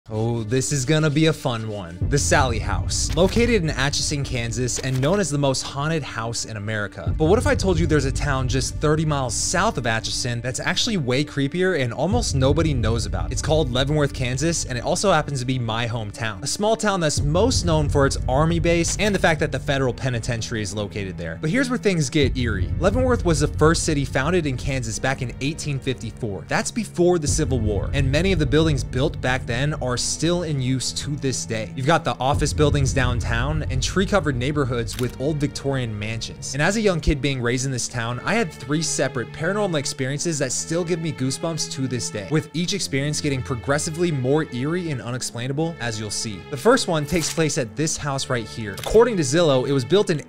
Oh, this is gonna be a fun one. The Sallie House. Located in Atchison, Kansas, and known as the most haunted house in America. But what if I told you there's a town just 30 miles south of Atchison that's actually way creepier and almost nobody knows about? It's called Leavenworth, Kansas, and it also happens to be my hometown. A small town that's most known for its army base and the fact that the federal penitentiary is located there. But here's where things get eerie. Leavenworth was the first city founded in Kansas back in 1854. That's before the Civil War, and many of the buildings built back then are still in use to this day. You've got the office buildings downtown and tree-covered neighborhoods with old Victorian mansions. And as a young kid being raised in this town, I had 3 separate paranormal experiences that still give me goosebumps to this day, with each experience getting progressively more eerie and unexplainable, as you'll see. The first one takes place at this house right here. According to Zillow, it was built in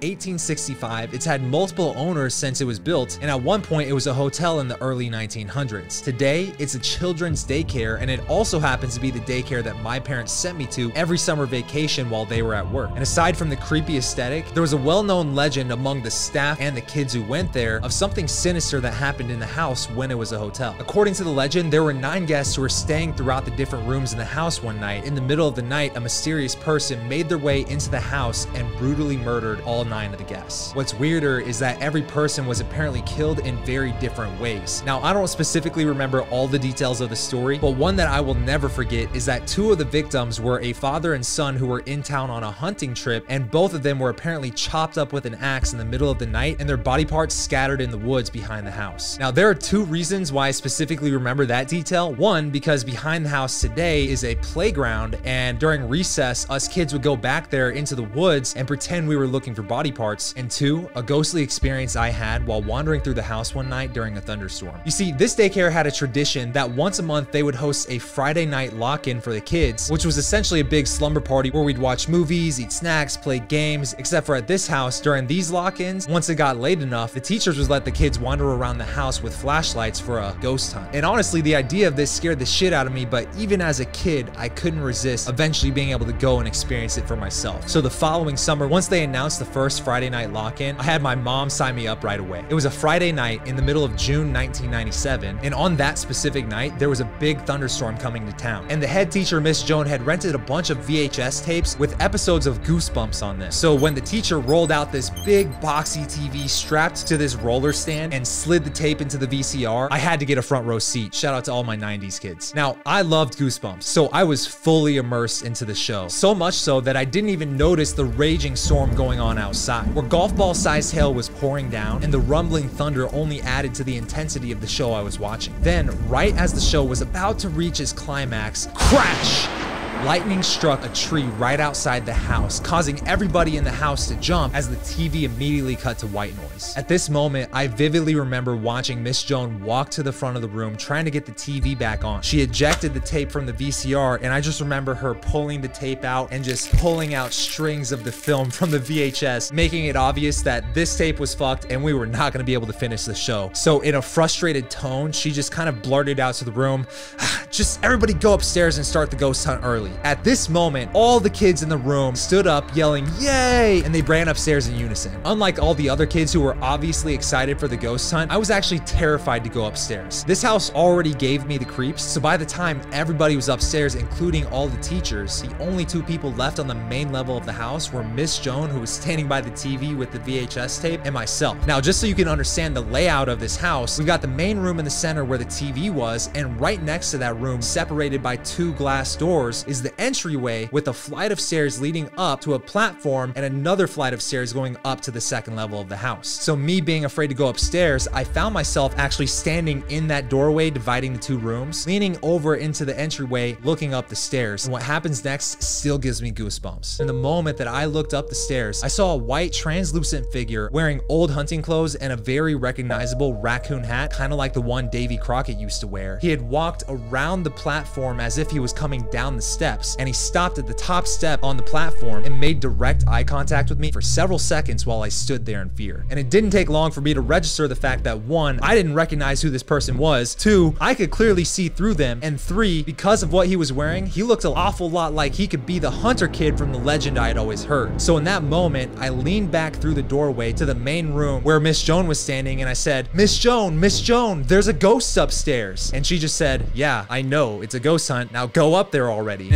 1865. It's had multiple owners since it was built, and at one point it was a hotel in the early 1900s. Today, it's a children's daycare, and it also happens to be the daycare that my parents sent me to every summer vacation while they were at work. And aside from the creepy aesthetic, there was a well-known legend among the staff and the kids who went there of something sinister that happened in the house when it was a hotel. According to the legend, there were 9 guests who were staying throughout the different rooms in the house one night. In the middle of the night, a mysterious person made their way into the house and brutally murdered all 9 of the guests. What's weirder is that every person was apparently killed in very different ways. Now, I don't specifically remember all the details of the story, but one that I will never forget is that 2 of the victims were a father and son who were in town on a hunting trip, and both of them were apparently chopped up with an axe in the middle of the night and their body parts scattered in the woods behind the house. Now, there are 2 reasons why I specifically remember that detail. One, because behind the house today is a playground, and during recess, us kids would go back there into the woods and pretend we were looking for body parts. And 2, a ghostly experience I had while wandering through the house one night during a thunderstorm. You see, this daycare had a tradition that once a month they would host a Friday night lock-in for the kids, which was essentially a big slumber party where we'd watch movies, eat snacks, play games, except for at this house, during these lock-ins, once it got late enough, the teachers would let the kids wander around the house with flashlights for a ghost hunt. And honestly, the idea of this scared the shit out of me, but even as a kid, I couldn't resist eventually being able to go and experience it for myself. So the following summer, once they announced the first Friday night lock-in, I had my mom sign me up right away. It was a Friday night in the middle of June 1997, and on that specific night, there was a big thunderstorm coming to town. And the head teacher, Miss Joan, had rented a bunch of VHS tapes with episodes of Goosebumps on them. So when the teacher rolled out this big boxy TV strapped to this roller stand and slid the tape into the VCR, I had to get a front row seat. Shout out to all my 90s kids. Now, I loved Goosebumps, so I was fully immersed into the show. So much so that I didn't even notice the raging storm going on outside, where golf ball sized hail was pouring down and the rumbling thunder only added to the intensity of the show I was watching. Then, right as the show was about to reach its climax, crash! Lightning struck a tree right outside the house, causing everybody in the house to jump as the TV immediately cut to white noise. At this moment, I vividly remember watching Miss Joan walk to the front of the room trying to get the TV back on. She ejected the tape from the VCR, and I just remember her pulling the tape out and just pulling out strings of the film from the VHS, making it obvious that this tape was fucked and we were not going to be able to finish the show. So in a frustrated tone, she just kind of blurted out to the room, "Just everybody go upstairs and start the ghost hunt early." At this moment, all the kids in the room stood up yelling, "Yay!" and they ran upstairs in unison. Unlike all the other kids who were obviously excited for the ghost hunt, I was actually terrified to go upstairs. This house already gave me the creeps, so by the time everybody was upstairs, including all the teachers, the only 2 people left on the main level of the house were Miss Joan, who was standing by the TV with the VHS tape, and myself. Now, just so you can understand the layout of this house, we've got the main room in the center where the TV was, and right next to that room, separated by 2 glass doors, is the entryway with a flight of stairs leading up to a platform and another flight of stairs going up to the 2nd level of the house. So me being afraid to go upstairs, I found myself actually standing in that doorway dividing the 2 rooms, leaning over into the entryway, looking up the stairs. And what happens next still gives me goosebumps. In the moment that I looked up the stairs, I saw a white translucent figure wearing old hunting clothes and a very recognizable raccoon hat, kind of like the one Davy Crockett used to wear. He had walked around the platform as if he was coming down the steps, and he stopped at the top step on the platform and made direct eye contact with me for several seconds while I stood there in fear. And it didn't take long for me to register the fact that 1, I didn't recognize who this person was, 2, I could clearly see through them, and 3, because of what he was wearing, he looked an awful lot like he could be the hunter kid from the legend I had always heard. So in that moment, I leaned back through the doorway to the main room where Miss Joan was standing, and I said, Miss Joan, there's a ghost upstairs." And she just said, "Yeah, I know, it's a ghost hunt, now go up there already." And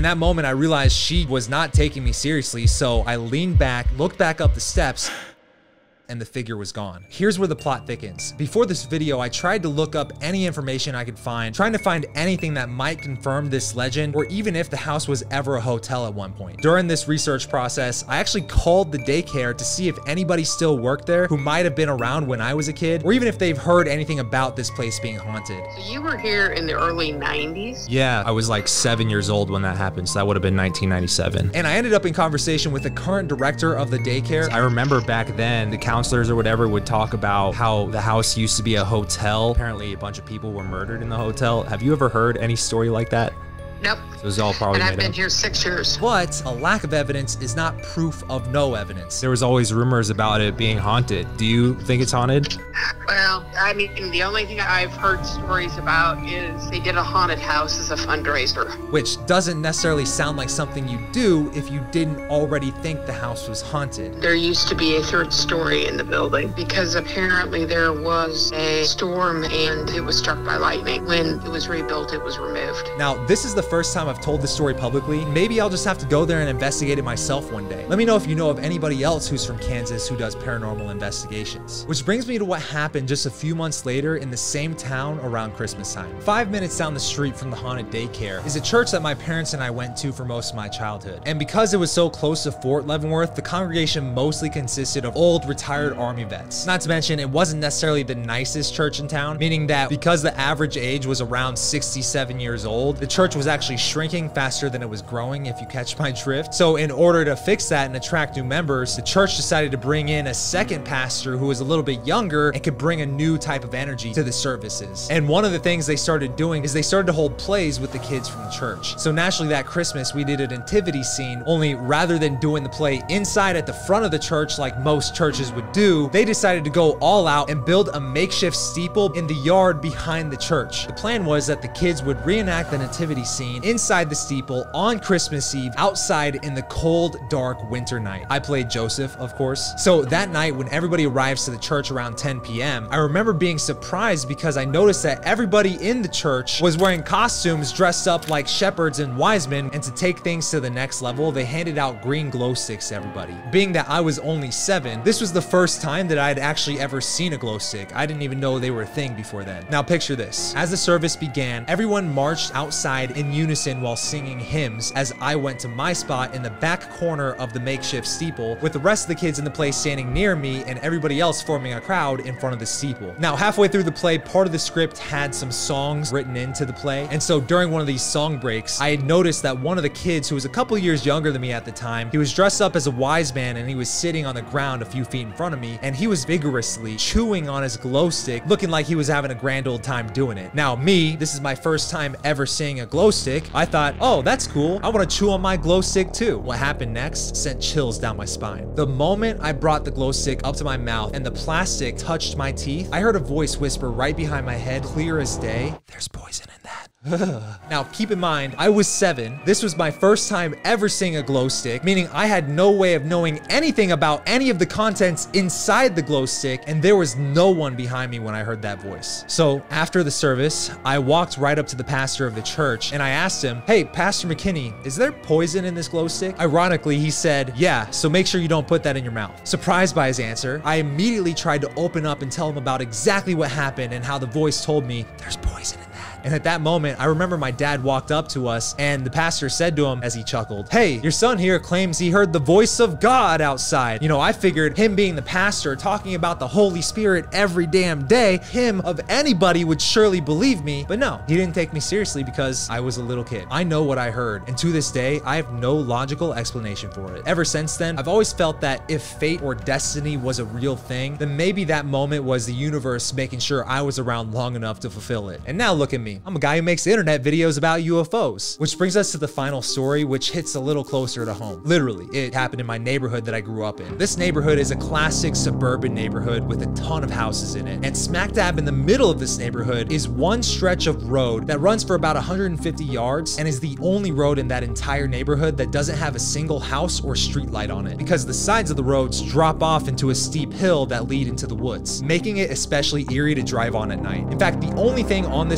that moment, I realized she was not taking me seriously, so I leaned back, looked back up the steps, and the figure was gone. Here's where the plot thickens. Before this video, I tried to look up any information I could find, trying to find anything that might confirm this legend, or even if the house was ever a hotel at one point. During this research process, I actually called the daycare to see if anybody still worked there who might have been around when I was a kid, or even if they've heard anything about this place being haunted. So you were here in the early 90s? Yeah, I was like 7 years old when that happened, so that would have been 1997. And I ended up in conversation with the current director of the daycare. I remember back then, the counselors or whatever would talk about how the house used to be a hotel. Apparently a bunch of people were murdered in the hotel. Have you ever heard any story like that? Nope. So it was all probably and I've made been up. here 6 years. But a lack of evidence is not proof of no evidence. There was always rumors about it being haunted. Do you think it's haunted? Well, I mean, the only thing I've heard stories about is they did a haunted house as a fundraiser. Which doesn't necessarily sound like something you do if you didn't already think the house was haunted. There used to be a 3rd story in the building because apparently there was a storm and it was struck by lightning. When it was rebuilt, it was removed. Now, this is the first time I've told this story publicly. Maybe I'll just have to go there and investigate it myself one day. Let me know if you know of anybody else who's from Kansas who does paranormal investigations. Which brings me to what happened just a few months later in the same town around Christmas time. 5 minutes down the street from the Haunted Daycare is a church that my parents and I went to for most of my childhood. And because it was so close to Fort Leavenworth, the congregation mostly consisted of old retired Army vets. Not to mention, it wasn't necessarily the nicest church in town, meaning that because the average age was around 67 years old, the church was actually shrinking faster than it was growing, if you catch my drift. So in order to fix that and attract new members, the church decided to bring in a second pastor who was a little bit younger and could bring a new type of energy to the services. And one of the things they started doing is they started to hold plays with the kids from the church. So naturally that Christmas we did a nativity scene, only rather than doing the play inside at the front of the church like most churches would do, they decided to go all out and build a makeshift steeple in the yard behind the church. The plan was that the kids would reenact the nativity scene inside the steeple on Christmas Eve outside in the cold, dark winter night. I played Joseph, of course. So that night when everybody arrives to the church around 10 p.m., I remember being surprised because I noticed that everybody in the church was wearing costumes dressed up like shepherds and wise men, and to take things to the next level, they handed out green glow sticks to everybody. Being that I was only 7, this was the first time that I had actually ever seen a glow stick. I didn't even know they were a thing before then. Now picture this. As the service began, everyone marched outside in unison while singing hymns as I went to my spot in the back corner of the makeshift steeple, with the rest of the kids in the play standing near me and everybody else forming a crowd in front of the steeple. Now halfway through the play, part of the script had some songs written into the play, and so during one of these song breaks, I had noticed that one of the kids, who was a couple years younger than me at the time, he was dressed up as a wise man and he was sitting on the ground a few feet in front of me, and he was vigorously chewing on his glow stick, looking like he was having a grand old time doing it. Now me, this is my first time ever seeing a glow stick. I thought, oh, that's cool. I want to chew on my glow stick too. What happened next sent chills down my spine. The moment I brought the glow stick up to my mouth and the plastic touched my teeth, I heard a voice whisper right behind my head, clear as day, "There's poison in that." Now, keep in mind, I was 7. This was my first time ever seeing a glow stick, meaning I had no way of knowing anything about any of the contents inside the glow stick, and there was no one behind me when I heard that voice. So after the service, I walked right up to the pastor of the church and I asked him, "Hey, Pastor McKinney, is there poison in this glow stick?" Ironically, he said, "Yeah, so make sure you don't put that in your mouth." Surprised by his answer, I immediately tried to open up and tell him about exactly what happened and how the voice told me, "There's poison in that." And at that moment, I remember my dad walked up to us and the pastor said to him as he chuckled, "Hey, your son here claims he heard the voice of God outside." You know, I figured him being the pastor talking about the Holy Spirit every damn day, him of anybody would surely believe me. But no, he didn't take me seriously because I was a little kid. I know what I heard, and to this day, I have no logical explanation for it. Ever since then, I've always felt that if fate or destiny was a real thing, then maybe that moment was the universe making sure I was around long enough to fulfill it. And now look at me. I'm a guy who makes internet videos about UFOs. Which brings us to the final story, which hits a little closer to home. Literally, it happened in my neighborhood that I grew up in. This neighborhood is a classic suburban neighborhood with a ton of houses in it. And smack dab in the middle of this neighborhood is one stretch of road that runs for about 150 yards and is the only road in that entire neighborhood that doesn't have a single house or street light on it, because the sides of the roads drop off into a steep hill that lead into the woods, making it especially eerie to drive on at night. In fact, the only thing on this road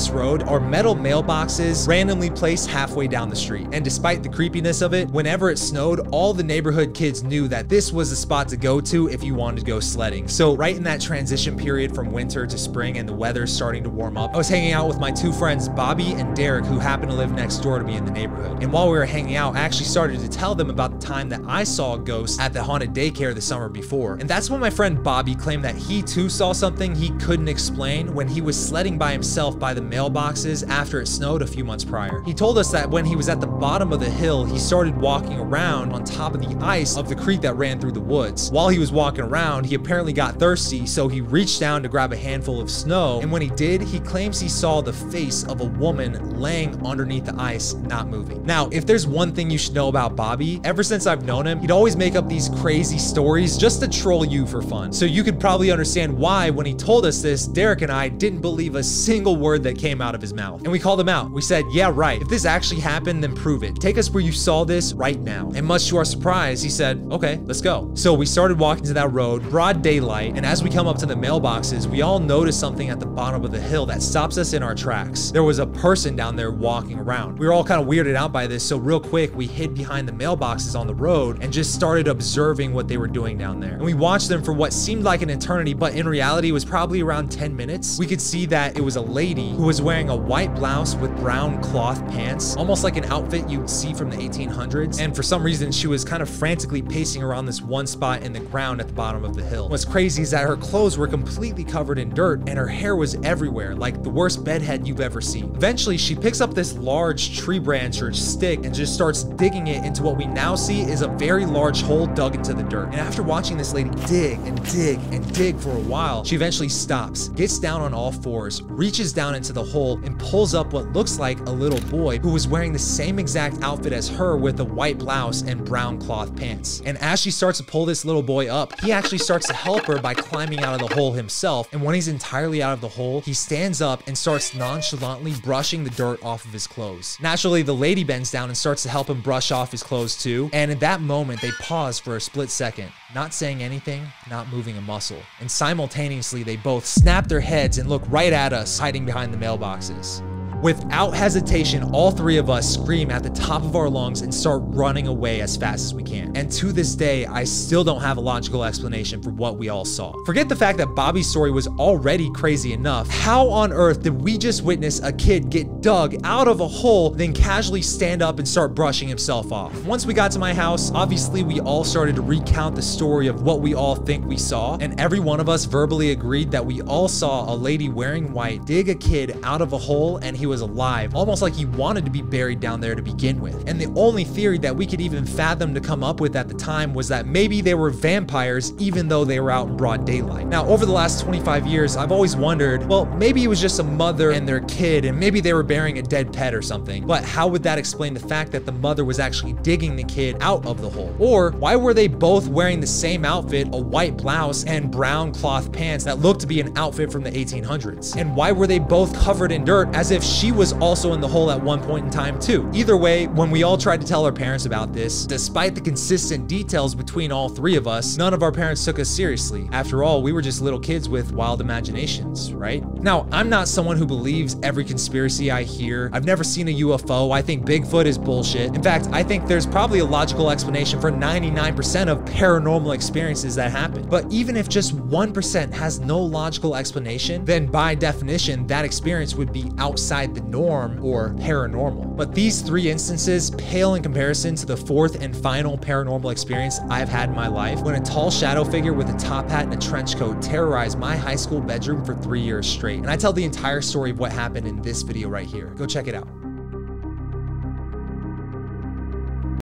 are metal mailboxes randomly placed halfway down the street. And despite the creepiness of it, whenever it snowed, all the neighborhood kids knew that this was the spot to go to if you wanted to go sledding. So right in that transition period from winter to spring and the weather's starting to warm up, I was hanging out with my two friends, Bobby and Derek, who happened to live next door to me in the neighborhood. And while we were hanging out, I actually started to tell them about the time that I saw a ghost at the Haunted Daycare the summer before. And that's when my friend Bobby claimed that he too saw something he couldn't explain when he was sledding by himself by the mailboxes after it snowed a few months prior. He told us that when he was at the bottom of the hill, he started walking around on top of the ice of the creek that ran through the woods. While he was walking around, he apparently got thirsty, so he reached down to grab a handful of snow, and when he did, he claims he saw the face of a woman laying underneath the ice, not moving. Now, if there's one thing you should know about Bobby, ever since I've known him, he'd always make up these crazy stories just to troll you for fun. So you could probably understand why when he told us this, Derek and I didn't believe a single word that came out of his mouth. And we called him out. We said, yeah, right. If this actually happened, then prove it. Take us where you saw this right now. And much to our surprise, he said, okay, let's go. So we started walking to that road, broad daylight, and as we come up to the mailboxes, we all noticed something at the bottom of the hill that stops us in our tracks. There was a person down there walking around. We were all kind of weirded out by this, so real quick, we hid behind the mailboxes on the road and just started observing what they were doing down there. And we watched them for what seemed like an eternity, but in reality, it was probably around 10 minutes. We could see that it was a lady who was wearing a white blouse with brown cloth pants, almost like an outfit you'd see from the 1800s. And for some reason, she was kind of frantically pacing around this one spot in the ground at the bottom of the hill. What's crazy is that her clothes were completely covered in dirt and her hair was everywhere, like the worst bedhead you've ever seen. Eventually, she picks up this large tree branch or stick and just starts digging it into what we now see is a very large hole dug into the dirt. And after watching this lady dig and dig and dig for a while, she eventually stops, gets down on all fours, reaches down into the hole, and pulls up what looks like a little boy who was wearing the same exact outfit as her with a white blouse and brown cloth pants. And as she starts to pull this little boy up, he actually starts to help her by climbing out of the hole himself. And when he's entirely out of the hole, he stands up and starts nonchalantly brushing the dirt off of his clothes. Naturally, the lady bends down and starts to help him brush off his clothes too. And in that moment, they pause for a split second, not saying anything, not moving a muscle. And simultaneously, they both snap their heads and look right at us, hiding behind the mailboxes. Without hesitation, all three of us scream at the top of our lungs and start running away as fast as we can. And to this day, I still don't have a logical explanation for what we all saw. Forget the fact that Bobby's story was already crazy enough. How on earth did we just witness a kid get dug out of a hole, then casually stand up and start brushing himself off? Once we got to my house, obviously we all started to recount the story of what we all think we saw, and every one of us verbally agreed that we all saw a lady wearing white dig a kid out of a hole and he was alive, almost like he wanted to be buried down there to begin with. And the only theory that we could even fathom to come up with at the time was that maybe they were vampires even though they were out in broad daylight. Now, over the last 25 years, I've always wondered, well, maybe it was just a mother and their kid, and maybe they were burying a dead pet or something. But how would that explain the fact that the mother was actually digging the kid out of the hole? Or why were they both wearing the same outfit, a white blouse and brown cloth pants that looked to be an outfit from the 1800s? And why were they both covered in dirt as if she was also in the hole at one point in time too? Either way, when we all tried to tell our parents about this, despite the consistent details between all three of us, none of our parents took us seriously. After all, we were just little kids with wild imaginations, right? Now, I'm not someone who believes every conspiracy I hear. I've never seen a UFO. I think Bigfoot is bullshit. In fact, I think there's probably a logical explanation for 99% of paranormal experiences that happen. But even if just 1% has no logical explanation, then by definition, that experience would be outside the norm or paranormal. But these three instances pale in comparison to the fourth and final paranormal experience I've had in my life, when a tall shadow figure with a top hat and a trench coat terrorized my high school bedroom for 3 years straight. And I tell the entire story of what happened in this video right here. Go check it out.